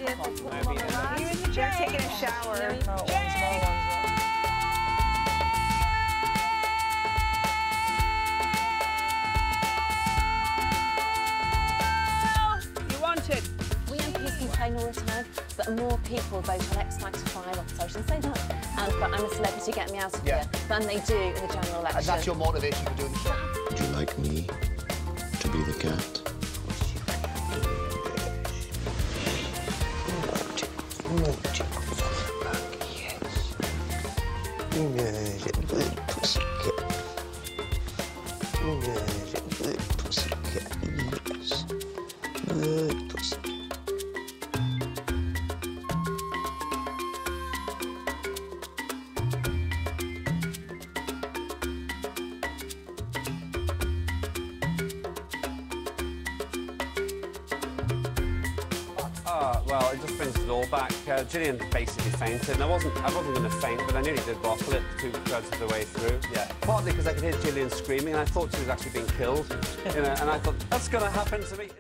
Maybe You in the chair taking a shower. You wanted. We MPs complain all the time that more people vote on X Factor 5 on social and say that. And but I'm a celebrity, get me out of here, than they do in the general election. And that's your motivation for doing the show? Would you like me to be the cat? Well, it just brings it all back. Gillian basically fainted, and I wasn't going to faint, but I nearly did bottle it 2/3 of the way through. Yeah. Partly because I could hear Gillian screaming, and I thought she was actually being killed. You know, and I thought, that's going to happen to me.